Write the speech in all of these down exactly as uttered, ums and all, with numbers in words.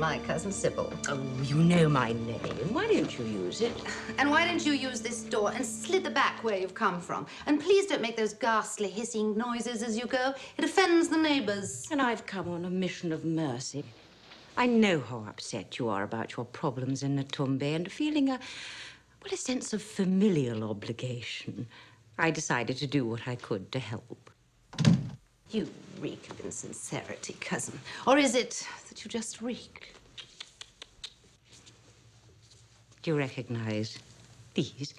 my cousin Sable. Oh, you know my name. Why don't you use it? And why don't you use this door and slither back where you've come from? And please don't make those ghastly hissing noises as you go. It offends the neighbors. And I've come on a mission of mercy. I know how upset you are about your problems in Natumbe, and feeling a, well, a sense of familial obligation, I decided to do what I could to help. You reek of insincerity, cousin. Or is it that you just reek? Do you recognize these?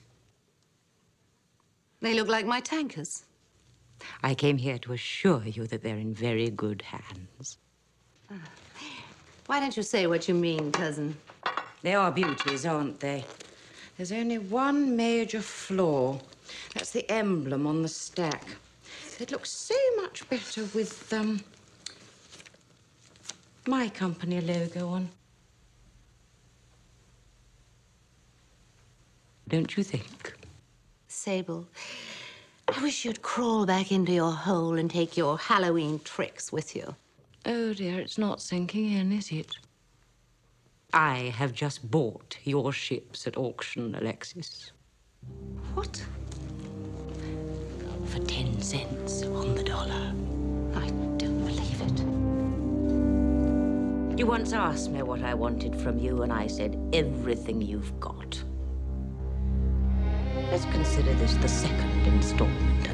They look like my tankers. I came here to assure you that they're in very good hands. Uh, why don't you say what you mean, cousin? They are beauties, aren't they? There's only one major flaw. That's the emblem on the stack. It looks so much better with, um, my company logo on. Don't you think? Sable, I wish you'd crawl back into your hole and take your Halloween tricks with you. Oh, dear, it's not sinking in, is it? I have just bought your ships at auction, Alexis. What? For ten cents on the dollar. I don't believe it. You once asked me what I wanted from you, and I said everything you've got. Let's consider this the second installment.